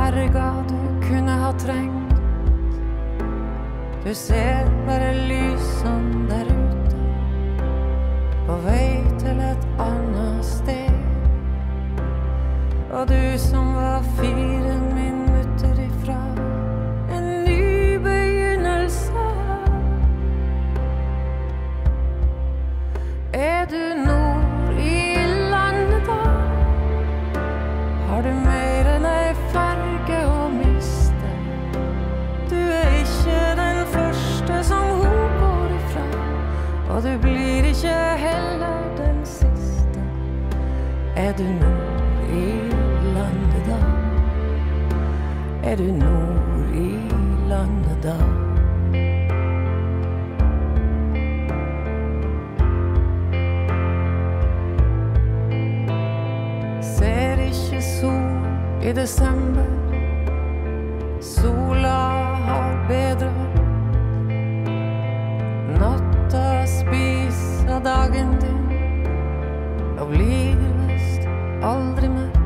ferga du kunne ha trengt. Du ser bare lysene der ute, på vei til et annet sted. Og du som var 4 minutter ifra en ny begynnelse. Er du nord i landet da? Har du mer enn ei farge å miste? Du er ikke den første som hun går ifra, og du blir ikke heller den siste. Er du nord i landet da? Er du nord i landet da? Ser ikke sol i desember. Sola har bedre vært. Natta spiser dagen din og blir vist aldri mer.